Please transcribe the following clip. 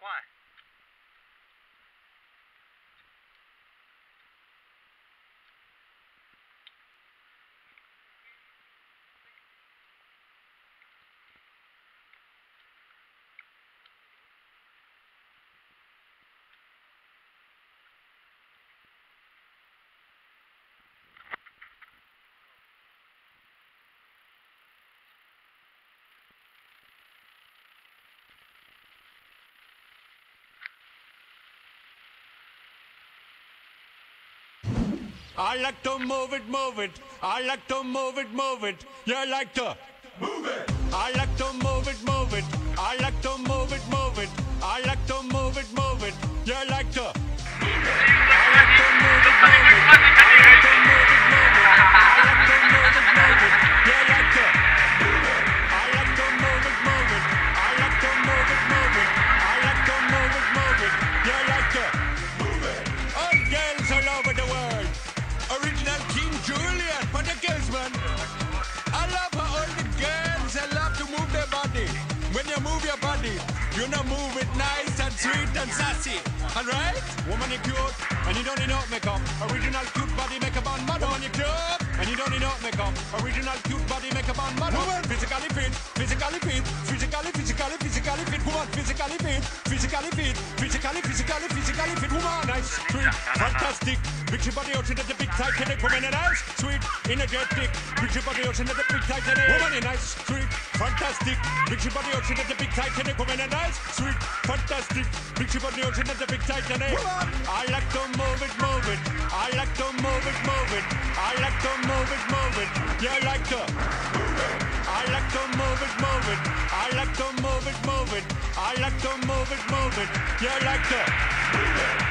Why? I like to move it, move it. I like to move it, move it. You like to move it. I like to move it, move it. I like to move it, move it. I like to move it, move it. You like to move it. I like to move it, move it. I like to move it, move it. I like to move it, move it. You like to move it. I like to move it, move it. I like to move it, move it. I like to move it, move it. You like to move it. All girls all over the world. Original King Julian for the girls, man. I love how all the girls they love to move their body. When you move your body, you know move it nice and sweet and sassy. Alright? Woman, you cute, and you don't need no makeup. Original cute body makeup on model. Woman, you cute, and you don't need no makeup. Original cute body makeup on model. Woman, physically fit, physically fit, physically fit. Woman, physically fit, physically fit, physically fit. Woman, nice, sweet, fantastic. Big body ocean at the big Titanic. Woman, nice, sweet, energetic. Big body ocean at the big Titanic. Woman, nice, sweet, fantastic. Big body ocean at the big Titanic. Woman, nice, sweet, fantastic. Big body ocean at the big Titanic. I like to move it, move it. I like to move it, move it. I like to move it, move it. You like to move it. I like to move it, move it. I like to move it, move it. I like to move it, move it. You like to move it.